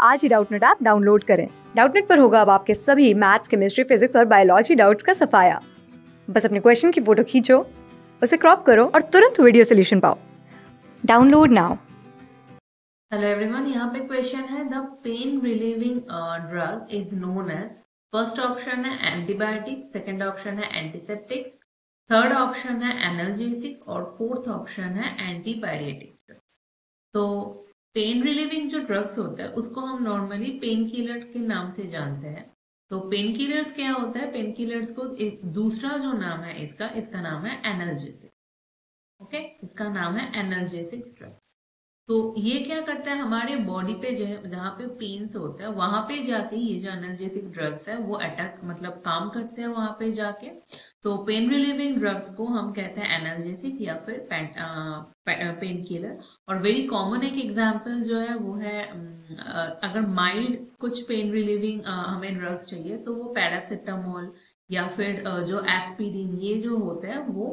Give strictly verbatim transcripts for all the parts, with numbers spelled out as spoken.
आज ही Doubtnut app download करें। डाउटनेट पर होगा अब आपके सभी मैथ्स, केमिस्ट्री, फिजिक्स और बायोलॉजी डाउट्स का सफाया। बस अपने क्वेश्चन की फोटो खींचो, उसे क्रॉप करो और तुरंत वीडियो सोल्यूशन पाओ। Download now. हेलो एवरीवन, यहाँ पे क्वेश्चन है the pain relieving drug is known as. First option है एंटीबायोटिक, सेकंड ऑप्शन है एंटीसेप्टिक्स, थर्ड ऑप्शन है एनाल्जेसिक और फोर्थ ऑप्शन है एंटीपायरेटिक ड्रग्स। तो पेन रिलीविंग जो ड्रग्स होता है उसको हम नॉर्मली पेन किलर के नाम से जानते हैं। तो पेन किलर्स क्या होता है? पेन किलर्स को एक दूसरा जो नाम है इसका इसका नाम है एनाल्जेसिक। ओके, इसका नाम है एनाल्जेसिक ड्रग्स। तो ये क्या करता है, हमारे बॉडी पे जहाँ पे पेन्स होता है वहां पे जाके ये जो एनाल्जेसिक ड्रग्स है वो अटैक मतलब काम करते हैं वहां पे जाके। तो पेन रिलीविंग ड्रग्स को हम कहते हैं एनाल्जेसिक या फिर पेन किलर। और वेरी कॉमन एक एग्जांपल जो है वो है अगर माइल्ड कुछ पेन रिलीविंग हमें ड्रग्स चाहिए तो वो पैरासिटामोल या फिर जो एस्पिरिन, ये जो होता है वो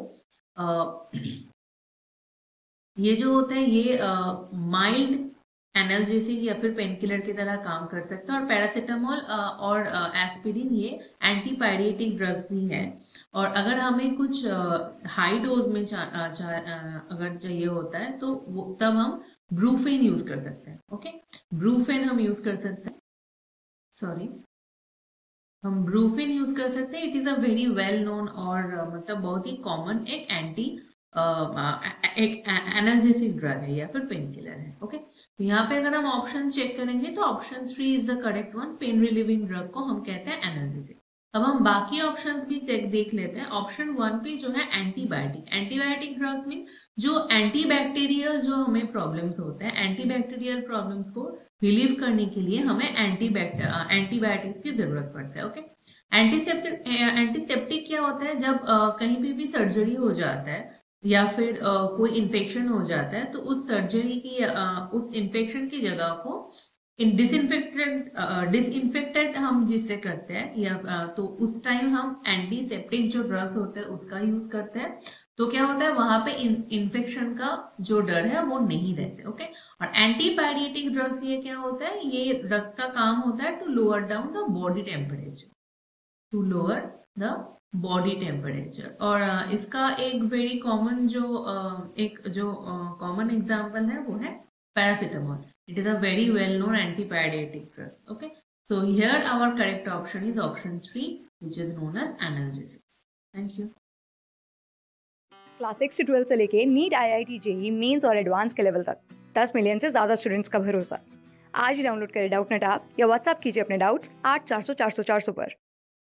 ये जो होता है ये माइल्ड एनाल्जेसिक या फिर पेन किलर की तरह काम कर सकता है। और पैरासिटामोल और एस्पिरिन ये एंटीपायरेटिक ड्रग्स भी है। और अगर हमें कुछ हाई डोज में चा, चा, अगर चाहिए होता है तो वो तब हम ब्रूफेन यूज कर सकते हैं। ओके, ब्रूफेन हम यूज कर सकते हैं सॉरी हम ब्रूफेन यूज कर सकते हैं। It is a very well known और uh, मतलब बहुत ही कॉमन एक एंटी एक एनाल्जेसिक ड्रग है या फिर पेन किलर है। ओके, तो यहाँ पे अगर हम ऑप्शन चेक करेंगे तो option three is the correct one. Pain relieving drug को हम कहते हैं एनाल्जेसिक। अब हम बाकी ऑप्शन भी चेक देख लेते हैं। ऑप्शन वन पे जो है एंटीबायोटिक, एंटीबायोटिक ड्रग्स मीन जो एंटीबैक्टीरियल जो हमें प्रॉब्लम्स होते हैं, एंटीबैक्टीरियल प्रॉब्लम्स को रिलीव करने के लिए हमें एंटीबैक्ट एंटीबायोटिक्स की जरूरत पड़ता है। ओके, एंटीसेप्टिक एंटीसेप्टिक क्या होता है? जब uh, कहीं पे भी सर्जरी हो जाता है या फिर uh, कोई इन्फेक्शन हो जाता है तो उस सर्जरी की uh, उस इन्फेक्शन की जगह को इन डिसइंफेक्टेड डिसइंफेक्टेड हम जिससे करते हैं या uh, तो उस टाइम हम एंटीसेप्टिक जो ड्रग्स होते हैं उसका यूज करते हैं। तो क्या होता है, वहां पे इन्फेक्शन का जो डर है वो नहीं रहते। ओके, और एंटीपायरेटिक ड्रग्स ये क्या होता है? ये ड्रग्स का काम होता है to lower down the body temperature, to lower the body temperature. और uh, इसका एक वेरी कॉमन जो uh, एक जो कॉमन uh, एग्जाम्पल है वो है paracetamol. It is a very well known antipyretic drugs. Okay, so here our correct option is option three which is known as analgesics. Thank you. Class six से twelfth से लेके NEET, I I T, JEE Mains और advance के level तक दस million से ज्यादा students का भरोसा। आज ही डाउनलोड करें डाउटनेट ऐप या व्हाट्सएप कीजिए अपने डाउट्स आठ चार सौ चार सौ चार सौ पर।